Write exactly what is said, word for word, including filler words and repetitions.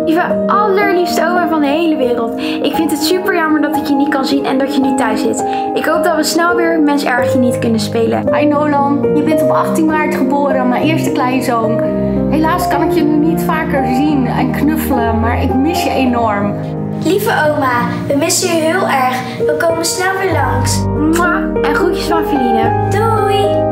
Lieve, allerliefste oma van de hele wereld. Ik vind het super jammer dat ik je niet kan zien en dat je nu thuis zit. Ik hoop dat we snel weer Mens erg je niet kunnen spelen. Hi Nolan, je bent op achttien maart geboren, mijn eerste kleinzoon. Helaas kan ik je nu niet vaker zien en knuffelen, maar ik mis je enorm. Lieve oma, we missen je heel erg. We komen snel weer langs. Mwah, en groetjes van Feline. Doei!